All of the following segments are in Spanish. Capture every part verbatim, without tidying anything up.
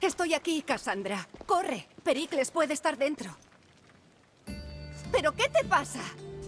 Estoy aquí, Cassandra. Corre, Pericles puede estar dentro. ¿Pero qué te pasa?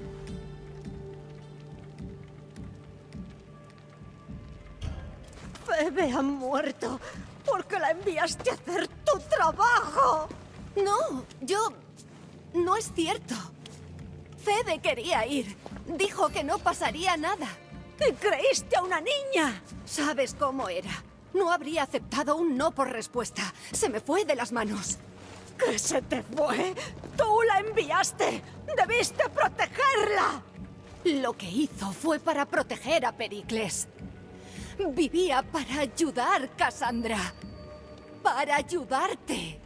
Febe ha muerto porque la enviaste a hacer tu trabajo. No, yo... No es cierto. Febe quería ir. Dijo que no pasaría nada. ¿Y creíste a una niña? ¿Sabes cómo era? No habría aceptado un no por respuesta. Se me fue de las manos. ¿Qué se te fue? ¡Tú la enviaste! ¡Debiste protegerla! Lo que hizo fue para proteger a Pericles. Vivía para ayudar, Cassandra. Para ayudarte.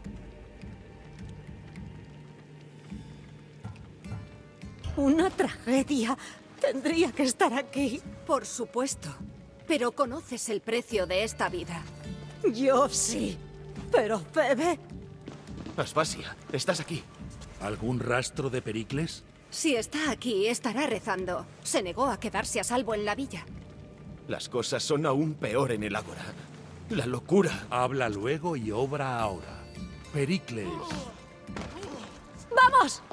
Una tragedia. Tendría que estar aquí. Por supuesto. Pero conoces el precio de esta vida. Yo sí. Pero Febe... Aspasia, estás aquí. ¿Algún rastro de Pericles? Si está aquí, estará rezando. Se negó a quedarse a salvo en la villa. Las cosas son aún peor en el Ágora. La locura. Habla luego y obra ahora. Pericles. ¡Vamos!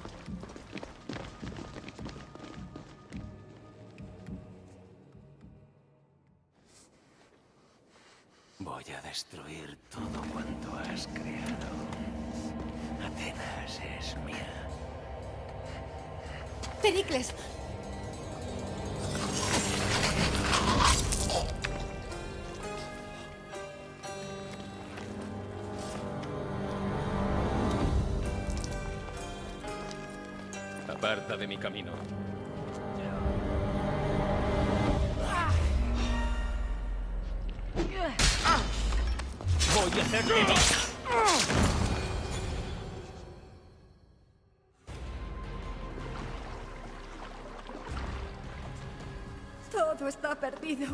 Voy a destruir todo cuanto has creado. Atenas es mía. Pericles. Aparta de mi camino. Voy a hacerlo. Todo está perdido.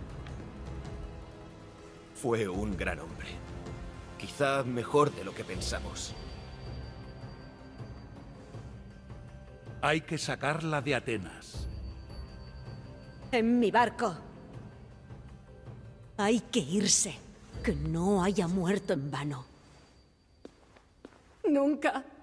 Fue un gran hombre. Quizá mejor de lo que pensamos. Hay que sacarla de Atenas. En mi barco. Hay que irse. Que no haya muerto en vano. Nunca.